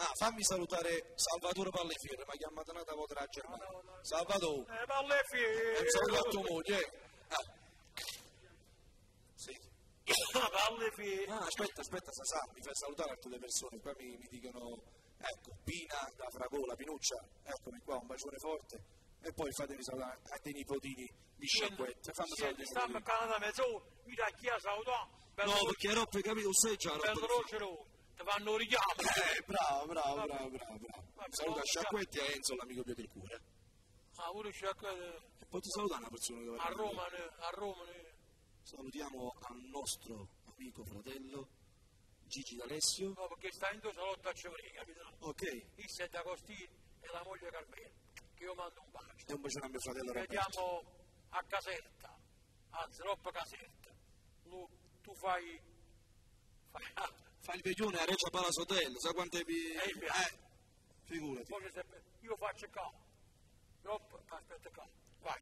fammi salutare Salvatore Pallefiere, mi ha chiamato una volta da Germania. Salvatore. Pallefiere. Saluta tua moglie. Sì. Pallefiere. Aspetta, Sasà, mi fai salutare altre persone, qua mi dicono, ecco, Pina da Fragola, Pinuccia, eccomi qua, un bacione forte, e poi fatemi salutare a dei nipotini di Sciacquette, fammi salutare. Stiamo parlando da mezzo, mi dà chi ha salutato. No, perché Roppe, capito, sei già Bello rocero, ti fanno richiamo. Bravo. Saluta Sciacquetti e Enzo, l'amico Pio del Cuore. Pure Sciacquetti. E poi ti salutare una persona che va A Roma. Salutiamo al nostro amico fratello Gigi D'Alessio. No, perché sta in due salotti a Cevrini, capito? Ok. Il 7 Agostino e la moglie Carmela, che io mando un bacio. E un bacione a mio fratello Roberto. Vediamo a Caserta, anzi, Roppa Caserta. Tu fai il veglione a Regia Palace Hotel, sa quante figurati. Io faccio qua. Aspetta qua. Vai.